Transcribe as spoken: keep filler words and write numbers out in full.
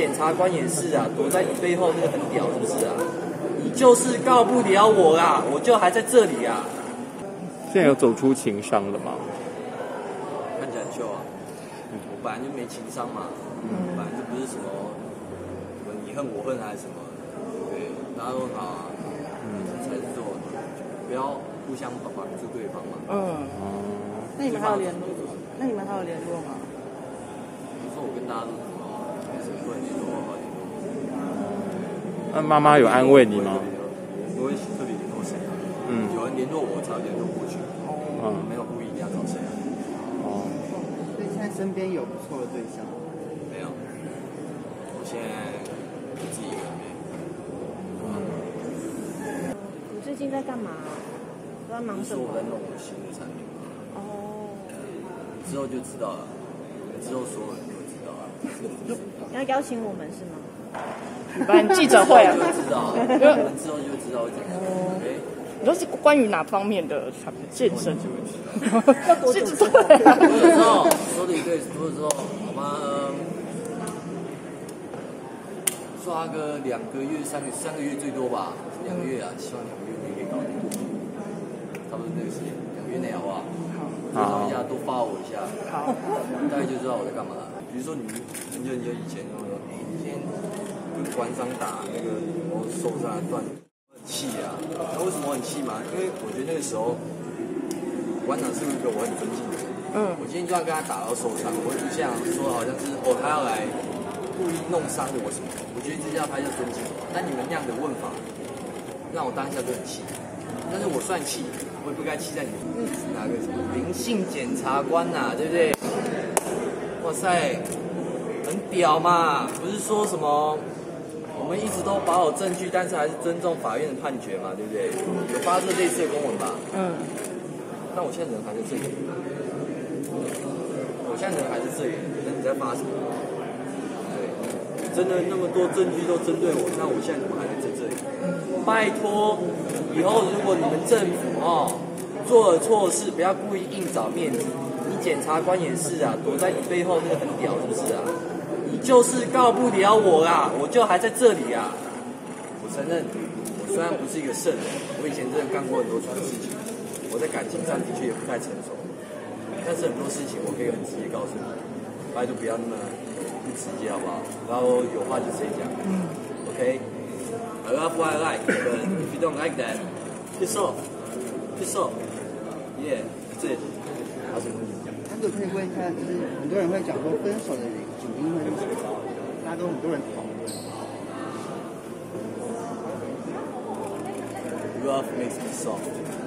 检察官也是啊，躲在你背后那个很屌，是不是啊？你就是告不了我啦，我就还在这里啊。 现在有走出情伤了吗？ 看起来很秀啊。我本来就没情商嘛，嗯、本来就不是什么什么你恨我恨还是什么，对，大家都很好啊，嗯，才是做，不要互相绑住对方嘛。嗯。哦。 那你们还有联络？那你们还有联络吗？ 比如说我跟大家都没什么不能联络，好联络。 那妈妈有安慰你吗？ 不会特别联络谁啊？嗯，有人联络我才联络过去。哦。没有故意一定要找谁啊？ 哦。所以现在身边有不错的对象？ 没有。我现在自己一个人。 嗯。你最近在干嘛？都在忙什么？ 我在弄我新的产品。哦。之后就知道了。之后所有人都知道了。 你要邀请我们是吗？ 举办记者会啊？ 就知道，我们之后就知道会怎样。哎， 你说是关于哪方面的产品健身？ 就会知道。 要多久？ 对啊。 多久之后？说的对，多久之后？好吗？抓个两个月、三个三个月最多吧，两个月啊，希望两个月内可以搞定。差不多这个时间，两个月内好不好？追踪一下，多发我一下。好，大概就知道我在干嘛。比如说你很久很久以前，然后说，哎，你今天跟馆长打那个我受伤断很气啊。那为什么很气嘛？因为我觉得那个时候馆长是一个我很尊敬的人。嗯。我今天就算跟他打到受伤，我也不像说好像是哦他要来故意弄伤我什么。我觉得这叫他叫尊敬。但你们那样的问法，让我当下就很气。但是我算气，我也不该气在你们哪个什么灵性检察官呐、啊，对不对？哇塞，很屌嘛！不是说什么我们一直都保有证据，但是还是尊重法院的判决嘛，对不对？有发这类似的公文吧？嗯。但我现在人还在这里，我现在人还是这里，那你在发什么？对，真的那么多证据都针对我，那我现在怎么还能在这里？拜托，以后如果你们政府哦做了错事，不要故意硬找面子。你检察官也是啊，躲在你背后那个很屌，是不是啊？你就是告不了我啦，我就还在这里啊。我承认，我虽然不是一个圣人，我以前真的干过很多蠢事情，我在感情上的确也不太成熟，但是很多事情我可以很直接告诉你，拜托不要那么不直接好不好？然后有话就直接讲。嗯 OK。I love what I like, but if you don't like that, piss off, piss off. Yeah, that's it. 还有什么问题讲？ 那个可以问一下，就是很多人会讲说分手的主因会是什么？大家都很多人讨论。 Love makes me soft.